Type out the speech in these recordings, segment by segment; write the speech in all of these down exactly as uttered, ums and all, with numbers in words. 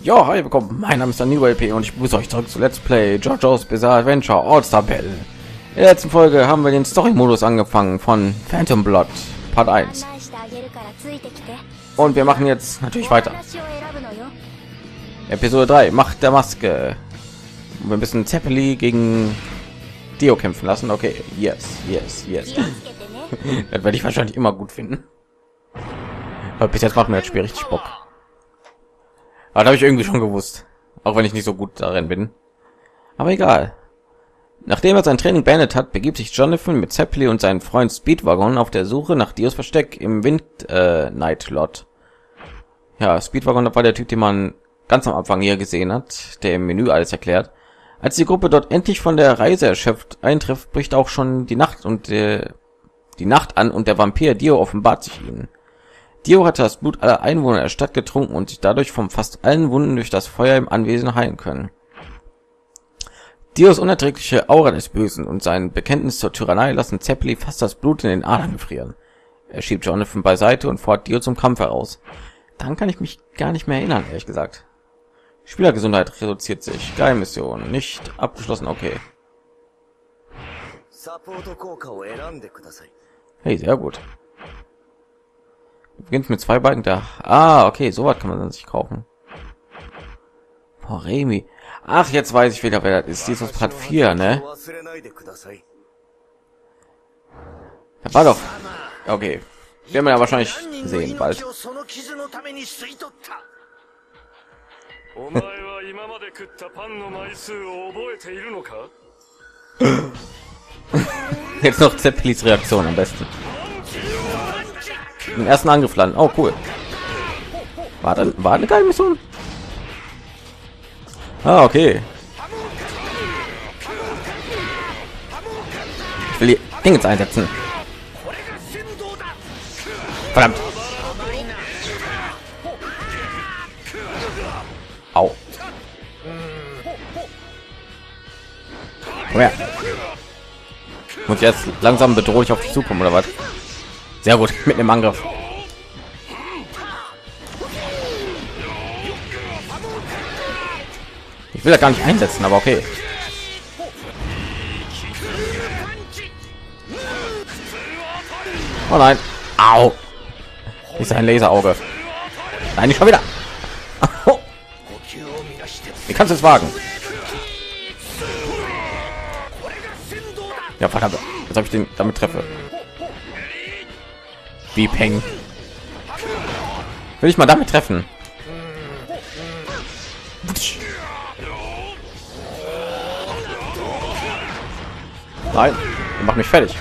Ja, hi, willkommen. Mein Name ist Daniel L P und ich begrüße euch zurück zu Let's Play JoJo's Bizarre Adventure All-Star Battle. In der letzten Folge haben wir den Story-Modus angefangen von Phantom Blood Part eins. Und wir machen jetzt natürlich weiter. Episode drei, Macht der Maske. Wir müssen Zeppeli gegen Dio kämpfen lassen. Okay, yes, yes, yes. Das werde ich wahrscheinlich immer gut finden. Aber bis jetzt macht mir das Spiel richtig Bock. Aber habe ich irgendwie schon gewusst, auch wenn ich nicht so gut darin bin. Aber egal. Nachdem er sein Training beendet hat, begibt sich Jonathan mit Zeppeli und seinem Freund Speedwagon auf der Suche nach Dios Versteck im Wind äh, Night Lot. Ja, Speedwagon war der Typ, den man ganz am Anfang hier gesehen hat, der im Menü alles erklärt. Als die Gruppe dort endlich von der Reise erschöpft eintrifft, bricht auch schon die Nacht und äh, die Nacht an und der Vampir Dio offenbart sich ihnen. Dio hatte das Blut aller Einwohner der Stadt getrunken und sich dadurch von fast allen Wunden durch das Feuer im Anwesen heilen können. Dios unerträgliche Aura des Bösen und sein Bekenntnis zur Tyrannei lassen Zeppeli fast das Blut in den Adern gefrieren. Er schiebt Jonathan beiseite und fordert Dio zum Kampf heraus. Daran kann ich mich gar nicht mehr erinnern, ehrlich gesagt. Spielergesundheit reduziert sich. Geheimmission. Nicht abgeschlossen. Okay. Hey, sehr gut. Beginnt mit zwei Balken da. Ah, okay, so was kann man dann sich kaufen. Boah, Remi. Ach, jetzt weiß ich wieder, wer das ist. Dieses Part vier, ne? Das war doch... Okay. Werden wir ja wahrscheinlich sehen, bald. Jetzt noch Zeppelis Reaktion am besten. Den ersten Angriff landen. Oh, cool. War dann war eine geile Mission. Ah, okay. Ich will die Dinge jetzt einsetzen. Verdammt. Au. Komm her. Muss jetzt langsam bedrohlich auf dich zukommen, oder was? Sehr gut, mit dem Angriff. Ich will da gar nicht einsetzen, aber okay. Oh nein. Au. Ist ein Laserauge. Nein, nicht schon wieder. Wie kannst du es wagen? Ja, verdammt. Jetzt habe ich den damit treffe. Wie Peng. Will ich mal damit treffen? Nein, mach mich fertig.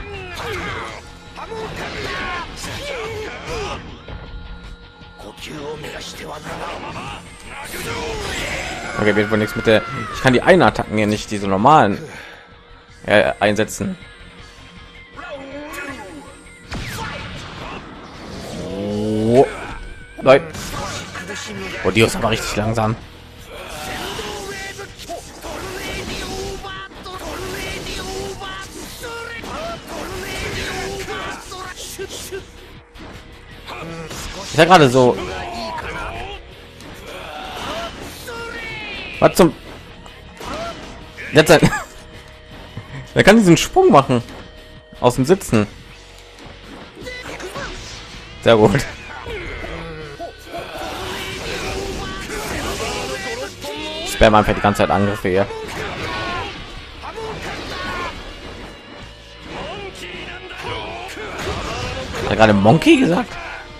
Okay, wird wohl nichts mit der. Ich kann die einen Attacken hier nicht, diese normalen äh, einsetzen. Oh. Nein. Oh, die ist aber richtig langsam. Ist ja gerade so. Was zum? Jetzt ein. Er kann diesen Sprung machen aus dem Sitzen. Sehr gut. Spam einfach die ganze Zeit Angriffe hier. Hat er gerade Monkey gesagt?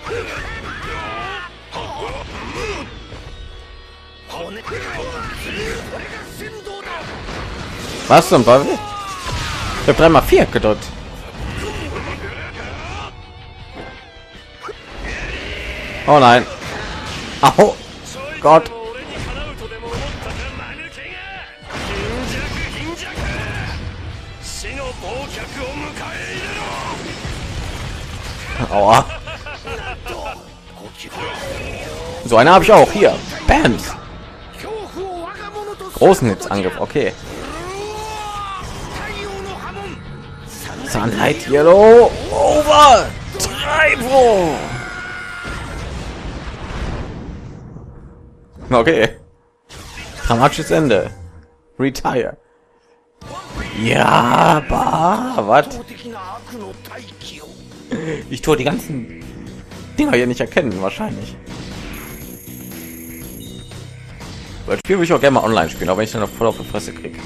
Was zum Teufel? Ich habe dreimal vier gedrückt. Oh nein. Oh Gott. Aua. So eine habe ich auch hier. Bams. Großen Hitzangriff. Okay. Sunlight Yellow over Treibo. Okay. Dramatisches Ende. Retire. Ja, bah, was? Ich tue die ganzen Dinger hier nicht erkennen, wahrscheinlich. Das Spiel will ich auch gerne mal online spielen, aber wenn ich dann noch voll auf die Fresse kriege.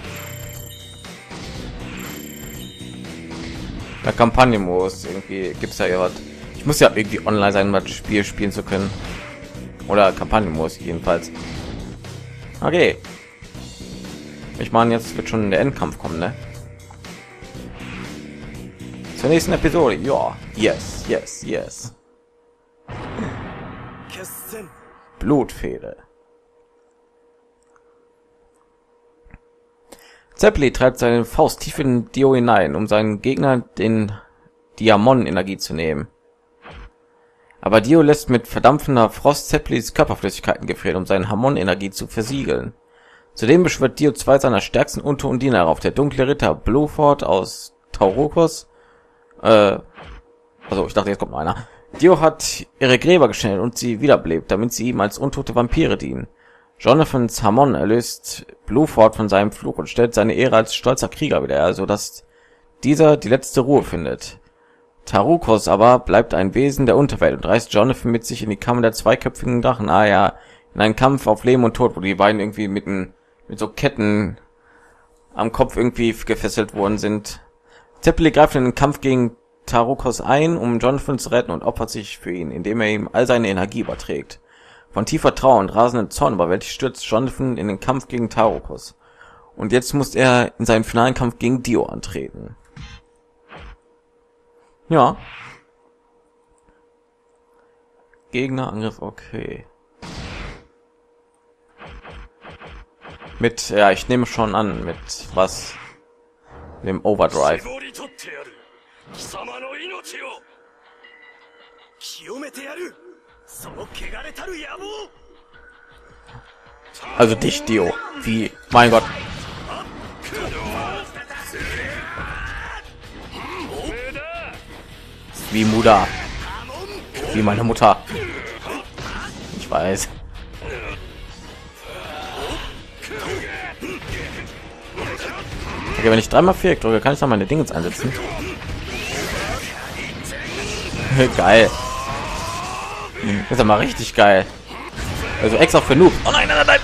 Der Kampagnenmodus irgendwie gibt es ja hier was. Ich muss ja irgendwie online sein, um das Spiel spielen zu können. Oder Kampagnenmodus jedenfalls. Okay. Ich meine, jetzt wird schon der Endkampf kommen, ne? Zur nächsten Episode. Ja, yes, yes, yes. Blutfehde. Zeppeli treibt seine Faust tief in Dio hinein, um seinen Gegner den Diamond-Energie zu nehmen. Aber Dio lässt mit verdampfender Frost Zeppelis Körperflüssigkeiten gefrieren, um seine Hamon-Energie zu versiegeln. Zudem beschwört Dio zwei seiner stärksten Untoten Diener auf, der dunkle Ritter Blueford aus Taurokos. Äh, also ich dachte, jetzt kommt noch einer. Dio hat ihre Gräber geschnellt und sie wiederbelebt, damit sie ihm als untote Vampire dienen. Jonathans Hamon erlöst Blueford von seinem Fluch und stellt seine Ehre als stolzer Krieger wieder her, so dass dieser die letzte Ruhe findet. Tarukos aber bleibt ein Wesen der Unterwelt und reißt Jonathan mit sich in die Kammer der zweiköpfigen Drachen. Ah ja, in einen Kampf auf Leben und Tod, wo die beiden irgendwie mit, ein, mit so Ketten am Kopf irgendwie gefesselt worden sind. Zeppeli greift in den Kampf gegen Tarukos ein, um Jonathan zu retten und opfert sich für ihn, indem er ihm all seine Energie überträgt. Von tiefer Trauer und rasendem Zorn überwältigt stürzt Jonathan in den Kampf gegen Tarukos. Und jetzt muss er in seinen finalen Kampf gegen Dio antreten. Ja. Gegnerangriff, okay. Mit, ja, ich nehme schon an, mit was? Dem Overdrive. Also dich, Dio. Wie, mein Gott. Wie Muda. Wie meine Mutter. Ich weiß. Okay, wenn ich dreimal Viereck drücke, kann ich dann meine Dinge einsetzen. Geil. Das ist ja mal richtig geil. Also extra für Noob. Oh nein, nein, nein,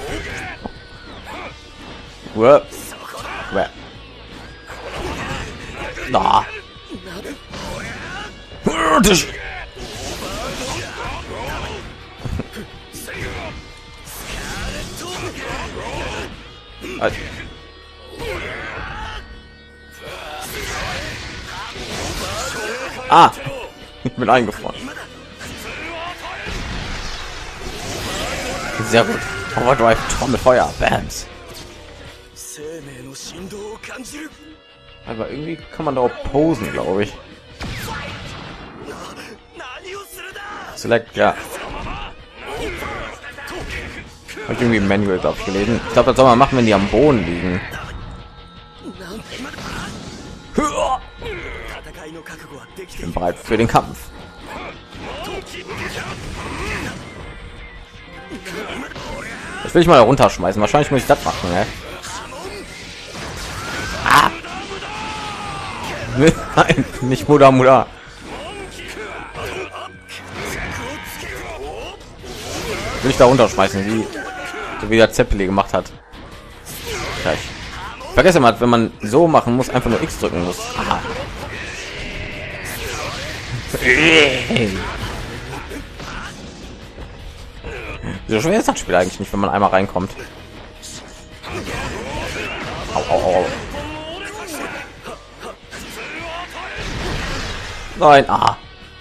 nein. Da. Ah, ich bin eingefroren. Sehr gut. Overdrive, Trommelfeuer, Bams. Aber irgendwie kann man da auch posen, glaube ich. Select, ja. Habe ich irgendwie im Manual, glaube ich, gelesen. Ich glaube, das soll man machen, wenn die am Boden liegen. Ich bin bereit für den Kampf. Das will ich mal runterschmeißen. Wahrscheinlich muss ich das machen, ne? Ah! Nein, nicht Muda Muda. Will ich da runterschmeißen, wie so wie der Zeppeli gemacht hat. Gleich. Vergesse mal, wenn man so machen muss, einfach nur X drücken muss. Aha. So schwer ist das Spiel eigentlich nicht, wenn man einmal reinkommt. Au, au, au. Nein, ah.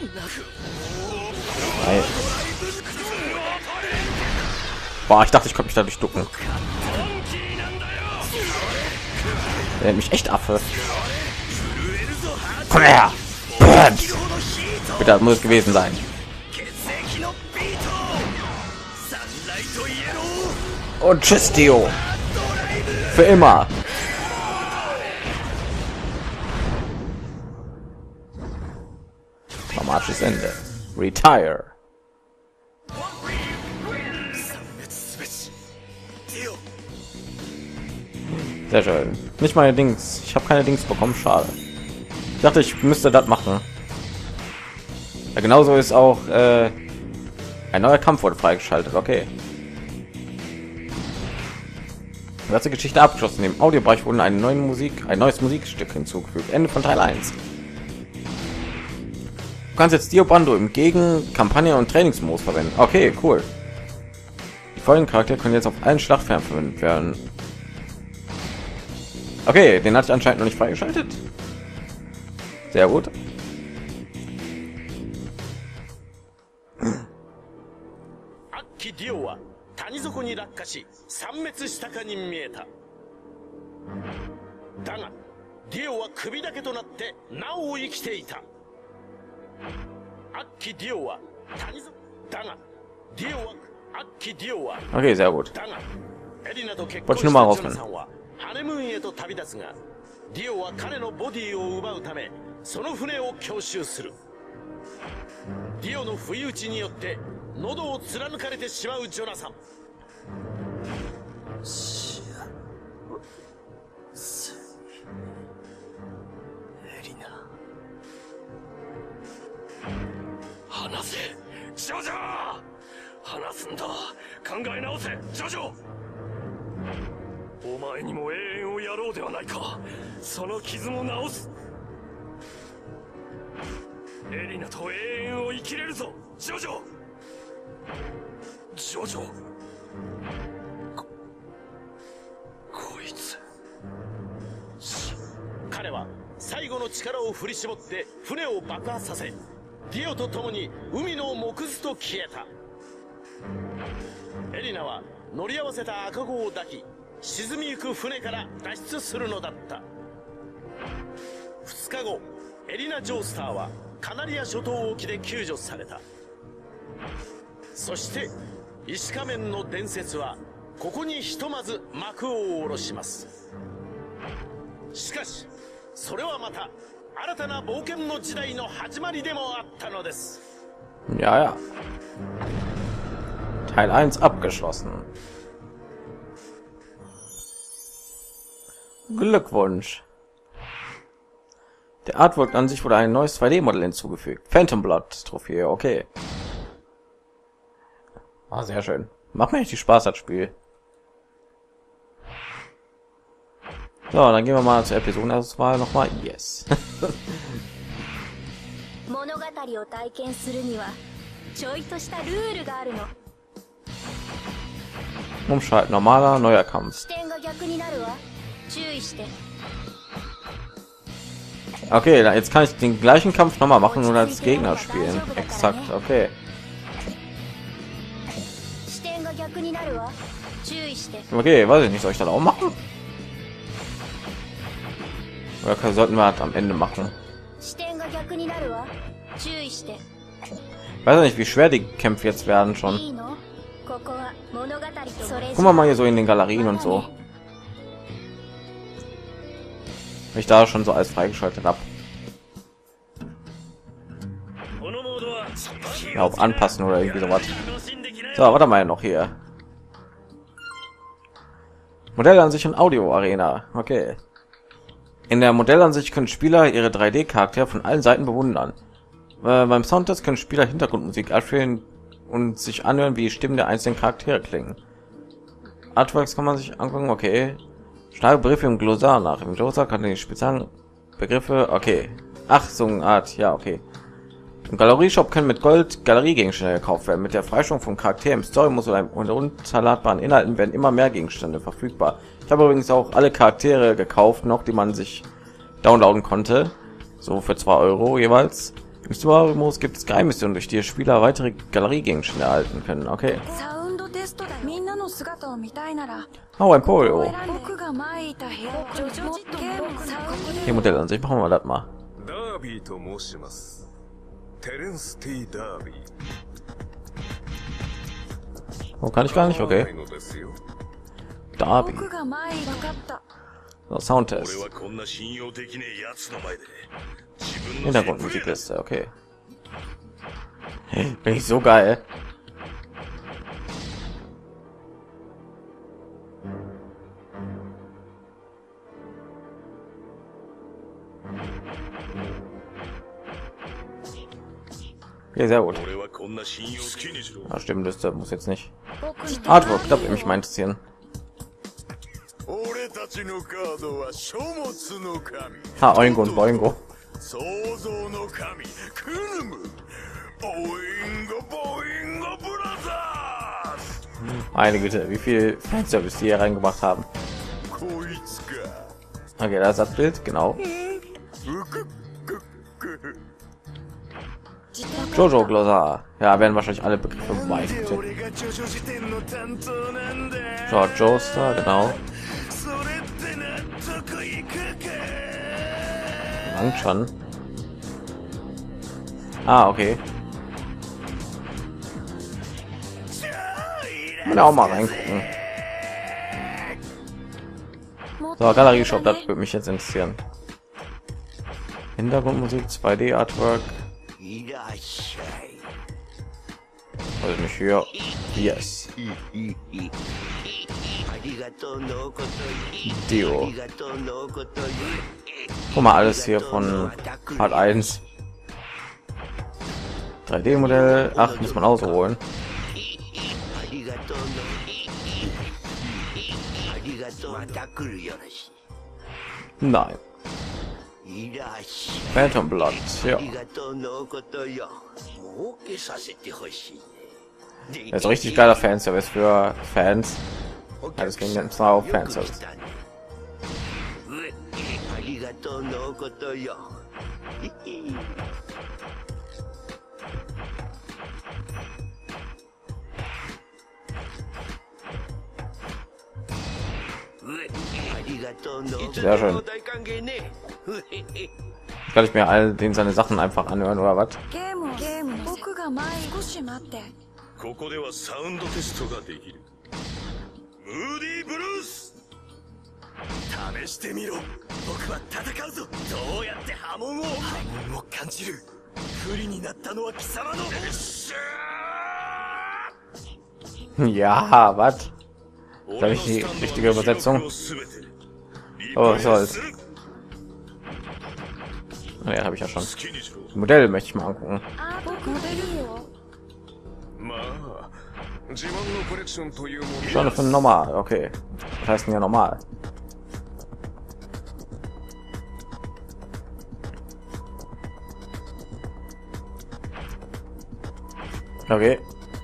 Nein. Boah, ich dachte, ich konnte mich dadurch ducken. Der nennt mich echt Affe. Komm her! Bitte, das muss es gewesen sein. Und tschüss, Dio. Für immer. Dramatisches Ende. Retire. Sehr schön. Nicht meine Dings. Ich habe keine Dings bekommen. Schade. Ich dachte, ich müsste das machen. Ja, genauso ist auch äh, ein neuer Kampf wurde freigeschaltet. Okay. Die ganze Geschichte abgeschlossen. Im Audiobereich wurden eine neue Musik, ein neues Musikstück hinzugefügt. Ende von Teil eins. Du kannst jetzt Dio Bando im Gegen-, Kampagne- und Trainingsmodus verwenden. Okay, cool. Die folgenden Charaktere können jetzt auf allen Schlachtfeldern verwendet werden. Okay, den hatte ich anscheinend noch nicht freigeschaltet. Sehr gut. 谷底に落下し参滅したかに見えた。だがディオは首だけとなってなお生きていた。アッキディオは谷底だがディオはアッキディオは Okay, sehr gut. だがエリナと結婚したジョナサンはハネムーンへと旅立つが、ディオは彼のボディを奪うためその船を強襲する。ディオの不意打ちによって喉を貫かれてしまうジョナサン。エリナ、話せジョジョ。話すんだ。考え直せジョジョ。お前にも永遠をやろうではないか。その傷も治す。エリナと永遠を生きれるぞジョジョ。ジョジョ、ここいつ。彼は最後の力を振り絞って船を爆発させ、ディオと共に海の藻ずと消えた。エリナは乗り合わせた赤子を抱き、沈みゆく船から脱出するのだった。ふつかご、エリナ・ジョースターはカナリア諸島沖で救助された。そして石仮面の伝説はここにひとまず幕を下ろします。しかしそれはまた新たな冒険の時代の始まりでもあったのです。 Ja, ja. Teil eins abgeschlossen. Glückwunsch. Der Artwork an sich wurde ein neues zwei D Modell hinzugefügt. Phantom Blood Trophäe, okay. Ah, sehr schön. Macht mir richtig Spaß, das Spiel. So, dann gehen wir mal zur Episodenauswahl noch mal. Yes. Umschalten, normaler, neuer Kampf. Okay, jetzt kann ich den gleichen Kampf noch mal machen und als Gegner spielen. Exakt, okay. Okay, weiß ich nicht, soll ich das auch machen? Oder sollten wir das am Ende machen? Ich weiß nicht, wie schwer die Kämpfe jetzt werden schon. Guck mal mal hier so in den Galerien und so. Ich da schon so alles freigeschaltet habe. Ja, auf anpassen oder irgendwie sowas. So, warte mal noch hier. Modellansicht und Audio Arena. Okay. In der Modellansicht können Spieler ihre drei D Charaktere von allen Seiten bewundern. Äh, beim Soundtest können Spieler Hintergrundmusik abspielen und sich anhören, wie die Stimmen der einzelnen Charaktere klingen. Artworks kann man sich angucken. Okay. Schlage Begriffe im Glossar nach. Im Glossar kann die speziellen Begriffe. Okay. Ach, so eine Art. Ja, okay. Im Galerieshop können mit Gold Galeriegegenstände gekauft werden. Mit der Freischaltung von Charakter im Story-Modus oder unverladbaren Inhalten werden immer mehr Gegenstände verfügbar. Ich habe übrigens auch alle Charaktere gekauft, noch die man sich downloaden konnte. So für zwei Euro jeweils. Im Story-Modus gibt es Geheimmissionen, durch die Spieler weitere Galeriegegenstände erhalten können. Okay. Oh, ein Polio. Hier Modell an sich machen wir das mal. Oh, kann ich gar nicht, okay. Darby. So, Soundtest. Hintergrundmusikliste, okay. Bin ich so geil. Okay, sehr gut. Ja, stimmt, das muss jetzt nicht. Artwork, das würde mich mal interessieren. Ha, Oingo und Boingo. Meine Güte, wie viel Fanservice die hier reingebracht haben. Okay, da ist das Bild, genau. Jojo Glossar. Ja, werden wahrscheinlich alle Begriffe bei. George Joestar, genau. Lang schon. Ah, okay. Mal auch mal reingucken. So, Galerie Shop, das würde mich jetzt interessieren. Hintergrundmusik, zwei D Artwork. Also nicht hier. Yes. Dio. Guck mal, alles hier von Part eins. drei D Modell. Ach, muss man ausholen. Nein. Phantom Blood, ja. Also richtig geiler Fanservice für Fans. Ja, das ging jetzt mal auf Fanservice. Sehr schön. Kann ich mir all den seine Sachen einfach anhören oder was? Ja, was? Das ist die richtige Übersetzung. Oh, was soll's? Ja, habe ich ja schon. Das Modell möchte ich mal angucken. Schon von normal, okay. Das heißt ja normal. Okay.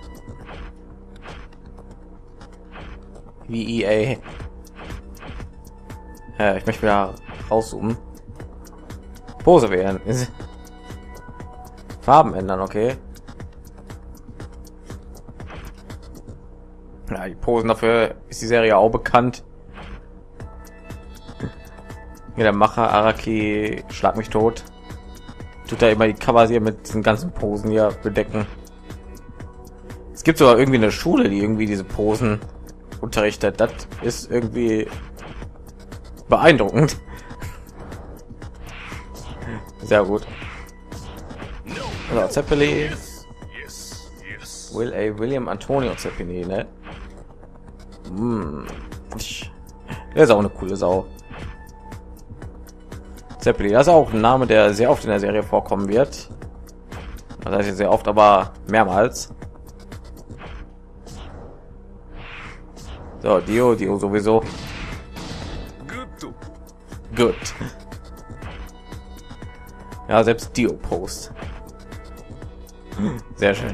Wie E A. Ja, ich möchte wieder rauszoomen. Pose wählen. Farben ändern, okay. Ja, die Posen dafür ist die Serie auch bekannt. Ja, der Macher Araki, schlag mich tot. Tut da immer die Covers hier mit diesen ganzen Posen hier bedecken. Es gibt sogar irgendwie eine Schule, die irgendwie diese Posen unterrichtet. Das ist irgendwie beeindruckend. Sehr gut. Also, Zeppeli. Will A. William Antonio Zeppeli, ne? Hm. Der ist auch eine coole Sau. Zeppeli, das ist auch ein Name, der sehr oft in der Serie vorkommen wird. Das heißt sehr oft, aber mehrmals. So, Dio, Dio sowieso. Gut. Ja, selbst Dio Post. Sehr schön.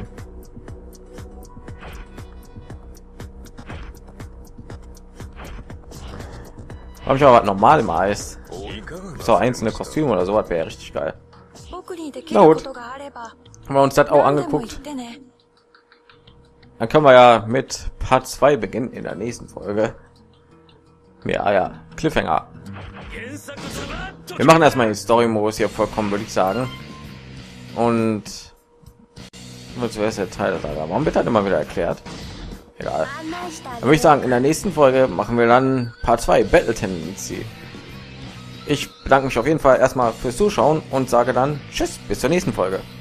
Habe ich aber was normal im Eis. So einzelne Kostüme oder so, was wäre richtig geil. Na gut. Haben wir uns das auch angeguckt. Dann können wir ja mit Part zwei beginnen in der nächsten Folge. Ja, ja, Cliffhanger. Wir machen erstmal den Story-Modus hier vollkommen, würde ich sagen. Und zuerst der Teil der Warum wird halt immer wieder erklärt? Egal. Dann würde ich sagen, in der nächsten Folge machen wir dann Part zwei Battle Tendency. Ich bedanke mich auf jeden Fall erstmal fürs Zuschauen und sage dann Tschüss, bis zur nächsten Folge.